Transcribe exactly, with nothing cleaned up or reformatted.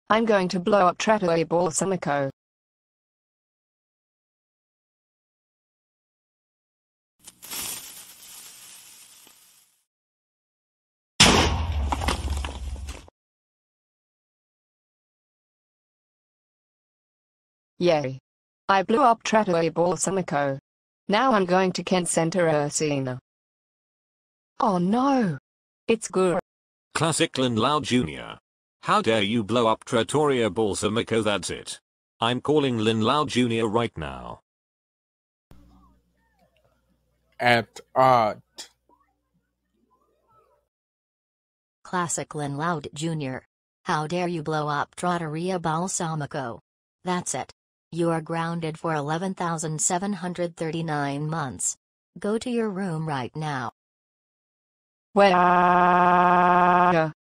I'm going to blow up Trattoria Balsamico. Yay. I blew up Trattoria Balsamico. Now I'm going to Centerina. Oh no! It's Gur. Classic Lynn Lau Junior How dare you blow up Trattoria Balsamico, that's it. I'm calling Lynn Lau Junior right now. At art. Classic Lynn Loud Junior How dare you blow up Trattoria Balsamico? That's it. You are grounded for eleven thousand seven hundred thirty-nine months. Go to your room right now. Where?